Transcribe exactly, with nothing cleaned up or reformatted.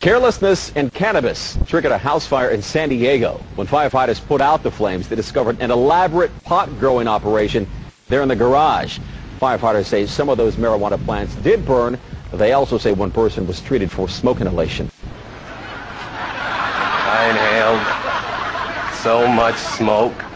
Carelessness and cannabis triggered a house fire in San Diego. When firefighters put out the flames, they discovered an elaborate pot-growing operation there in the garage. Firefighters say some of those marijuana plants did burn. They also say one person was treated for smoke inhalation. I inhaled so much smoke.